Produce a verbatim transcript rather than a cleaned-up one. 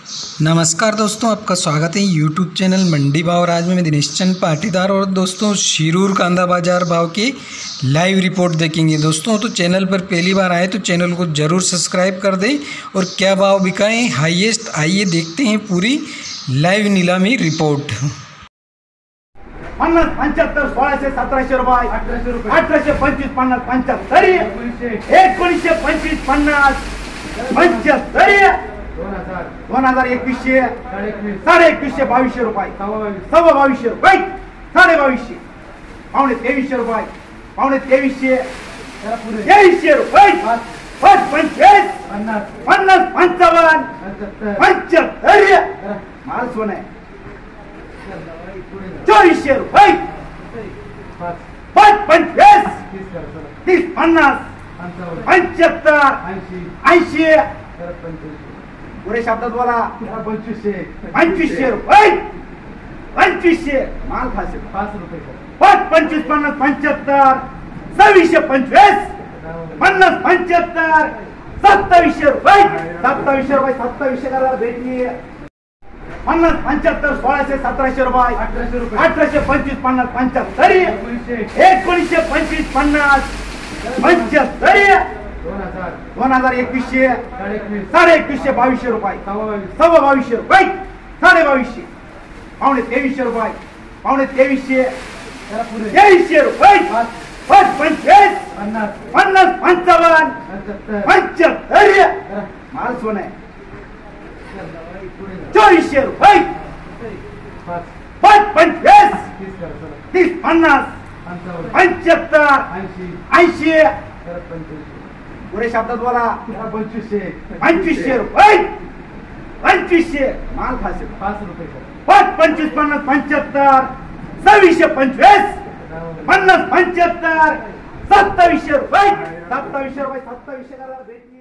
नमस्कार दोस्तों, आपका स्वागत है यूट्यूब चैनल मंडी भाव। और आज में मैं दिनेश चंद पाटीदार और दोस्तों शिरूर कांदा बाजार भाव की लाइव रिपोर्ट देखेंगे। दोस्तों तो चैनल पर पहली बार आए तो चैनल को ज़रूर सब्सक्राइब कर दें और क्या भाव बिकाएं हाईएस्ट, आइए देखते हैं पूरी लाइव नीलामी रिपोर्ट। पन्नास पंच्याहत्तर सोळाशे सतराशे रुपये अठराशे रुपये अठराशे पंचवीस पन्नास पंच्याहत्तर एकोणीसशे पंचवीस पन्नास पंच्याहत्तर दोन हजार एकवीसशे साडे एकवीसशे बावीसशे रुपये सव्वा बावीसशे रुपये साडे बावीसशे पावणे तेवीसशे रुपये पावणे तेवीसशे तेवीसशे रुपये पाच पंचवीस पन्नास पंचावन्न पंच्याहत्तर माल सोन आहे चोवीसशे रुपये पाच पंचवीस तीस पन्नास पंच्याहत्तर ऐंशी पुरे शब्दात बोला पंचवीसशे पंचवीसशे रुपये पंचवीसशे माल खासे पाच रुपये पाच पंचवीस पन्नास पंच्याहत्तर सव्वीसशे पंचवीस पन्नास पंच्याहत्तर सत्तावीसशे रुपये सत्तावीसशे रुपये सत्तावीसशे करा भेटली पन्नास पंच्याहत्तर सोळाशे सतराशे रुपये अठराशे रुपये अठराशे पंचवीस पन्नास पंच्याहत्तर एकोणीसशे पंचवीस पन्नास पंच्याहत्तर दोन हजार एकवीसशे साडे एकवीसशे बावीसशे रुपये सव्वा बावीसशे रुपये साडे बावीसशे पावणे तेवीसशे रुपये पावणे तेवीसशे तेवीसशे रुपये पाच पंचवीस पन्नास पंचावन्न पंच्याहत्तर माल सोन आहे चोवीसशे रुपये पाच पंचवीस तीस पन्नास पंच्याहत्तर ऐंशी पुरे शब्दात बोला पंचवीसशे पंचवीसशे रुपये पंचवीसशे माल खासे पाच रुपये पाच पंचवीस पन्नास पंच्याहत्तर सव्वीसशे पंचवीस पन्नास पंच्याहत्तर सत्तावीसशे रुपये सत्तावीसशे रुपये सत्तावीसशे करा भेटली